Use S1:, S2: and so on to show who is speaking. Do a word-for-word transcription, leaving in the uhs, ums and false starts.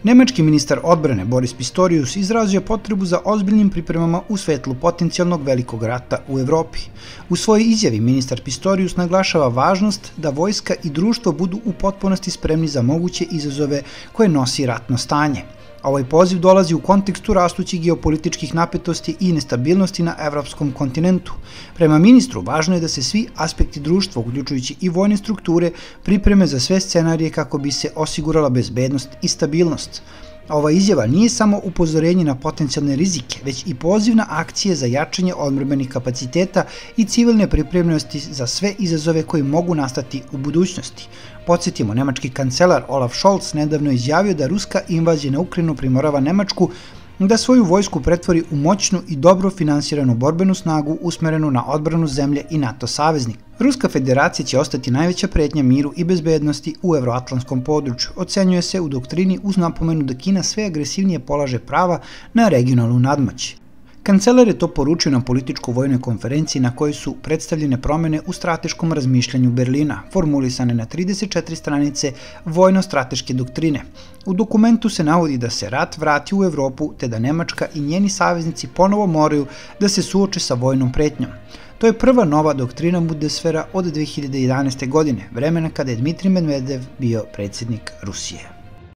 S1: Nemački ministar odbrane Boris Pistorius izrazio potrebu za ozbiljnim pripremama u svetlu potencijalnog velikog rata u Evropi. U svojoj izjavi ministar Pistorius naglašava važnost da vojska i društvo budu u potpunosti spremni za moguće izazove koje nosi ratno stanje. Ovaj poziv dolazi u kontekstu rastućih geopolitičkih napetosti i nestabilnosti na evropskom kontinentu. Prema ministru, važno je da se svi aspekti društva, uključujući i vojne strukture, pripreme za sve scenarije kako bi se osigurala bezbednost i stabilnost. Ova izjava nije samo upozorenje na potencijalne rizike, već i poziv na akcije za jačanje odbrambenih kapaciteta i civilne pripremljenosti za sve izazove koji mogu nastati u budućnosti. Podsjetimo, nemački kancelar Olaf Scholz nedavno je izjavio da ruska invazija na Ukrajinu primorava Nemačku da svoju vojsku pretvori u moćnu i dobro finansiranu borbenu snagu usmerenu na odbranu zemlje i NATO saveznik. Ruska federacija će ostati najveća pretnja miru i bezbednosti u evroatlantskom području, ocenjuje se u doktrini uz napomenu da Kina sve agresivnije polaže prava na regionalnu nadmoć. Kancelar je to poručio na političko-vojnoj konferenciji na kojoj su predstavljene promene u strateškom razmišljanju Berlina, formulisane na trideset četiri stranice vojno-strateške doktrine. U dokumentu se navodi da se rat vrati u Evropu, te da Nemačka i njeni saveznici ponovo moraju da se suoče sa vojnom pretnjom. To je prva nova doktrina Bundeswehra od dve hiljade jedanaeste. godine, vremena kada je Dmitrij Medvedev bio predsjednik Rusije.